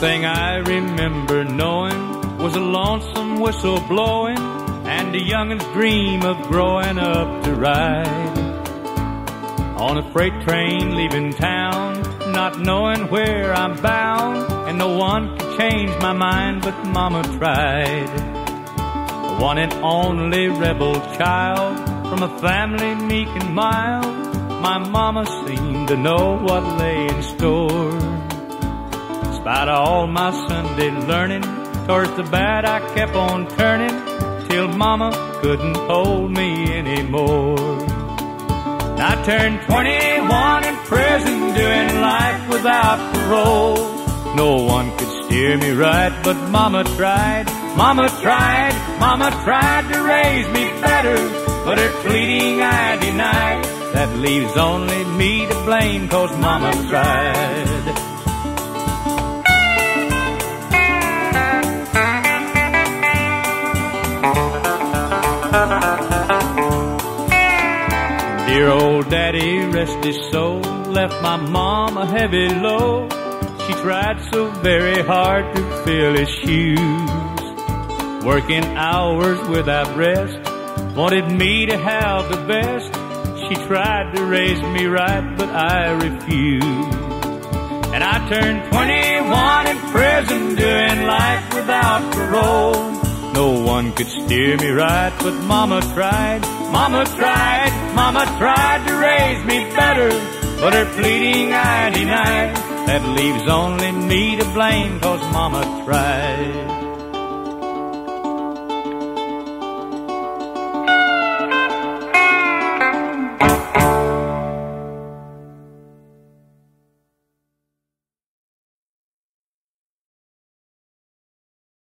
thing I remember knowing was a lonesome whistle blowing and a youngin's dream of growing up to ride on a freight train leaving town, not knowing where I'm bound, and no one could change my mind but Mama tried. The one and only rebel child from a family meek and mild, my Mama seemed to know what lay in store. In spite of all my Sunday learning, towards the bad I kept on turning, till Mama couldn't hold me anymore. I turned 21 in prison, doing life without parole. No one could steer me right, but Mama tried. Mama tried, Mama tried to raise me better, but her pleading I denied. That leaves only me to blame, 'cause Mama tried. Dear old Daddy, rest his soul, left my mom a heavy load. She tried so very hard to fill his shoes, working hours without rest, wanted me to have the best. She tried to raise me right, but I refused. And I turned 21 in prison, doing life without parole. No one could steer me right, but Mama tried. Mama tried, Mama tried to raise me better, but her pleading I denied. That leaves only me to blame, 'cause Mama tried.